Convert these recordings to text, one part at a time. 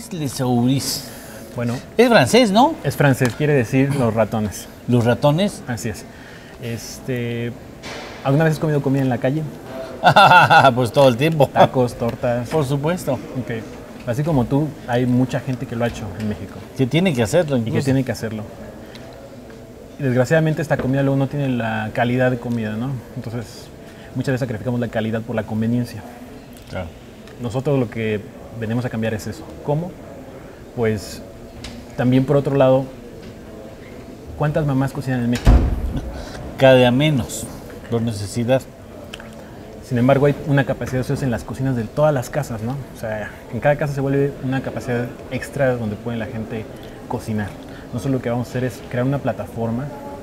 es Les Souris? Bueno, Es francés, ¿no? es francés, quiere decir los ratones. Los ratones. Así es. ¿Alguna vez has comido comida en la calle? Pues todo el tiempo. Tacos, tortas. Por supuesto. Ok. Así como tú, hay mucha gente que lo ha hecho en México Que tiene que hacerlo y incluso. que tiene que hacerlo. Y desgraciadamente esta comida luego no tiene la calidad de comida, ¿no? Entonces, muchas veces sacrificamos la calidad por la conveniencia. Claro. Nosotros lo que venimos a cambiar es eso. ¿Cómo? Pues también por otro lado, ¿cuántas mamás cocinan en México? Cada día menos. Por necesidad. Sin embargo, hay una capacidad de en las cocinas de todas las casas, ¿no? O sea, en cada casa se vuelve una capacidad extra donde puede la gente cocinar. Nosotros lo que vamos a hacer es crear una plataforma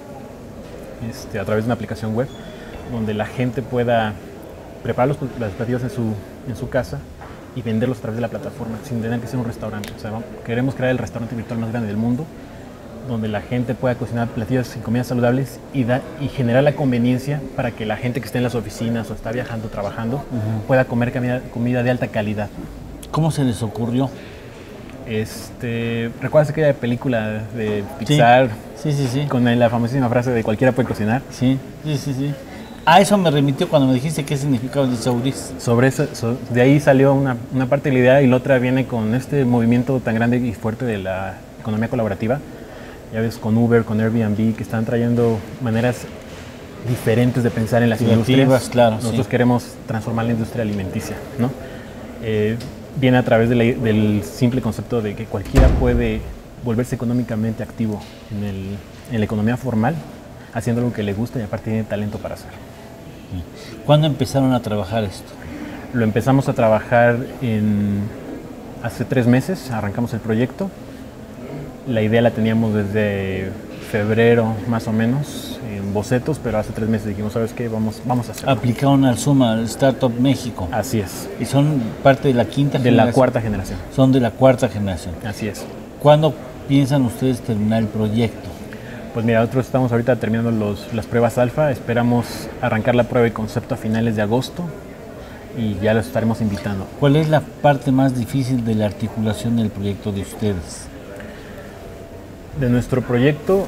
a través de una aplicación web donde la gente pueda preparar los platillos en su casa y venderlos a través de la plataforma sin tener que ser un restaurante. O sea, queremos crear el restaurante virtual más grande del mundo donde la gente pueda cocinar platillos y comidas saludables y generar la conveniencia para que la gente que esté en las oficinas o está viajando, trabajando, pueda comer comida de alta calidad. ¿Cómo se les ocurrió? ¿Recuerdas aquella película de Pixar? Sí. Con la famosísima frase de cualquiera puede cocinar. Sí. A eso me remitió cuando me dijiste qué significaba Les Souris. Sobre eso, de ahí salió una parte de la idea y la otra viene con este movimiento tan grande y fuerte de la economía colaborativa. Ya ves, con Uber, con Airbnb, que están trayendo maneras diferentes de pensar en las industrias. Claro, Nosotros queremos transformar la industria alimenticia, ¿no? Viene a través del simple concepto de que cualquiera puede volverse económicamente activo en la economía formal, haciendo algo que le gusta y aparte tiene talento para hacer. ¿Cuándo empezaron a trabajar esto? Lo empezamos a trabajar hace 3 meses, arrancamos el proyecto. La idea la teníamos desde febrero más o menos, en bocetos, pero hace 3 meses dijimos, ¿sabes qué? Vamos a hacerlo. Aplicaron al Zoom, al Startup México. Así es. Y son parte de la quinta De generación. la cuarta generación. Son de la cuarta generación. Así es. ¿Cuándo piensan ustedes terminar el proyecto? Pues mira, nosotros estamos ahorita terminando las pruebas alfa, esperamos arrancar la prueba de concepto a finales de agosto y ya los estaremos invitando. ¿Cuál es la parte más difícil de la articulación del proyecto de ustedes? De nuestro proyecto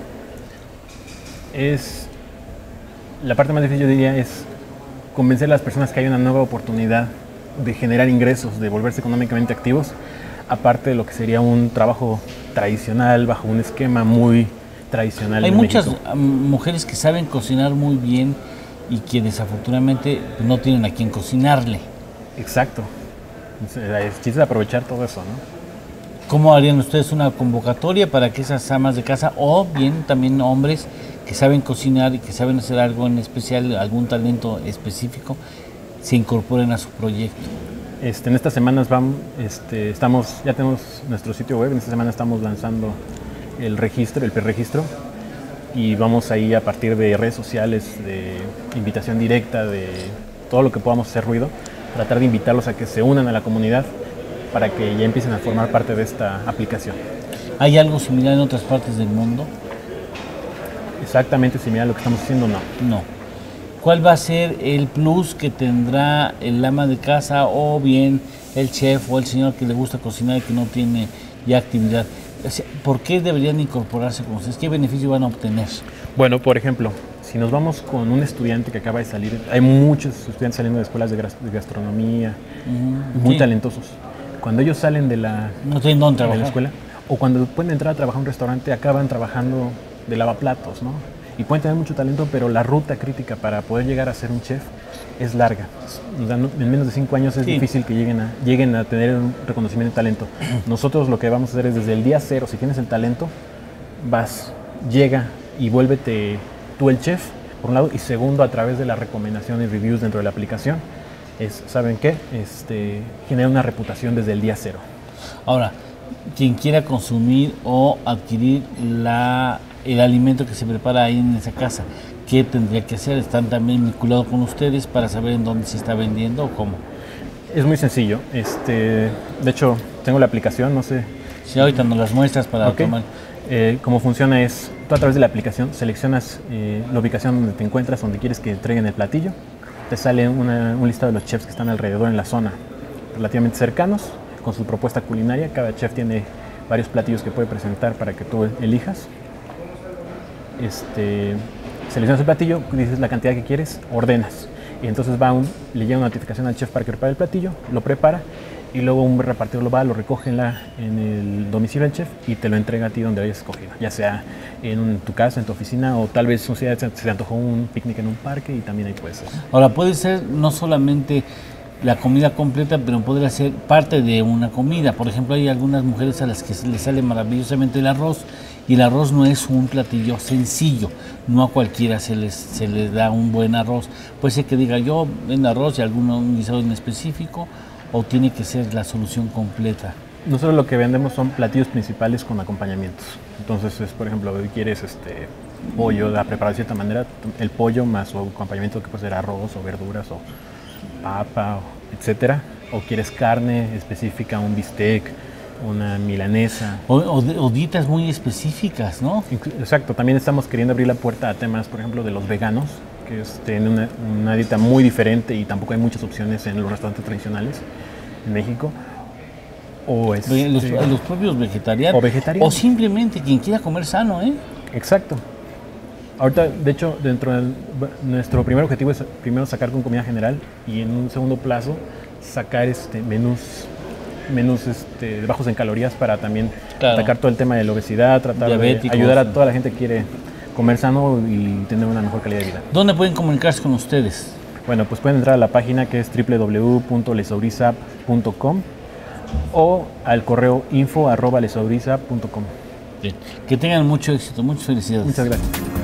la parte más difícil, yo diría, es convencer a las personas que hay una nueva oportunidad de generar ingresos, de volverse económicamente activos, aparte de lo que sería un trabajo tradicional, bajo un esquema muy tradicional. Hay en muchas México. mujeres que saben cocinar muy bien y que desafortunadamente no tienen a quien cocinarle. Exacto. El chiste es aprovechar todo eso, ¿no? ¿Cómo harían ustedes una convocatoria para que esas amas de casa o bien también hombres que saben cocinar y que saben hacer algo en especial, algún talento específico, se incorporen a su proyecto? En estas semanas ya tenemos nuestro sitio web, en esta semana estamos lanzando el preregistro y vamos ahí a partir de redes sociales, de invitación directa, de todo lo que podamos hacer ruido, tratar de invitarlos a que se unan a la comunidad para que ya empiecen a formar parte de esta aplicación. ¿Hay algo similar en otras partes del mundo? Exactamente similar a lo que estamos haciendo, no. No. ¿Cuál va a ser el plus que tendrá el ama de casa o bien el chef o el señor que le gusta cocinar y que no tiene ya actividad? O sea, ¿por qué deberían incorporarse con ustedes? ¿Qué beneficio van a obtener? Bueno, por ejemplo, si nos vamos con un estudiante que acaba de salir, hay muchos estudiantes saliendo de escuelas de gastronomía, muy Sí. talentosos. Cuando ellos salen de la No tienen dónde trabajar. escuela, o cuando pueden entrar a trabajar a un restaurante, acaban trabajando de lavaplatos, ¿no? Y pueden tener mucho talento, pero la ruta crítica para poder llegar a ser un chef es larga. O sea, en menos de 5 años es difícil que lleguen a tener un reconocimiento de talento. Nosotros lo que vamos a hacer es desde el día 0, si tienes el talento, llega y vuélvete tú el chef, por un lado, y segundo, a través de las recomendaciones y reviews dentro de la aplicación, ¿saben qué? Genera una reputación desde el día 0. Ahora, quien quiera consumir o adquirir el alimento que se prepara ahí en esa casa, ¿qué tendría que hacer? ¿Están también vinculados con ustedes para saber en dónde se está vendiendo o cómo? Es muy sencillo. De hecho, tengo la aplicación, no sé. Sí, ahorita nos las muestras para tomar. Cómo funciona es, tú a través de la aplicación seleccionas la ubicación donde te encuentras, donde quieres que entreguen el platillo. Te sale un listado de los chefs que están alrededor en la zona, relativamente cercanos, con su propuesta culinaria. Cada chef tiene varios platillos que puede presentar para que tú elijas. Seleccionas el platillo, dices la cantidad que quieres, ordenas. Y entonces le llega una notificación al chef para que prepare el platillo, lo prepara y luego un repartidor lo lo recoge en el domicilio del chef y te lo entrega a ti donde hayas escogido, ya sea en tu casa, en tu oficina, o tal vez un día se te antojó un picnic en un parque y también ahí puede ser. Ahora, puede ser no solamente la comida completa, pero podría ser parte de una comida. Por ejemplo, hay algunas mujeres a las que les sale maravillosamente el arroz, y el arroz no es un platillo sencillo, no a cualquiera se les da un buen arroz. Puede ser que diga yo vendo arroz y un guisado en específico, o tiene que ser la solución completa. Nosotros lo que vendemos son platillos principales con acompañamientos. Entonces, por ejemplo, si quieres pollo preparado de cierta manera, el pollo más su acompañamiento, que puede ser arroz o verduras o papa, etcétera. O quieres carne específica, un bistec, una milanesa. O dietas muy específicas, ¿no? Exacto. También estamos queriendo abrir la puerta a temas, por ejemplo, de los veganos, que tienen una dieta muy diferente y tampoco hay muchas opciones en los restaurantes tradicionales en México. O los propios vegetarianos. O vegetarianos. O simplemente quien quiera comer sano, ¿eh? Exacto. Ahorita, de hecho, nuestro primer objetivo es primero sacar con comida general y en un segundo plazo sacar menús bajos en calorías para también atacar todo el tema de la obesidad, tratar de ayudar a toda la gente que quiere comer sano y tener una mejor calidad de vida. ¿Dónde pueden comunicarse con ustedes? Bueno, pues pueden entrar a la página que es www.lesobrisa.com o al correo info@lesobrisa.com. Bien. Que tengan mucho éxito, muchas felicidades. Muchas gracias.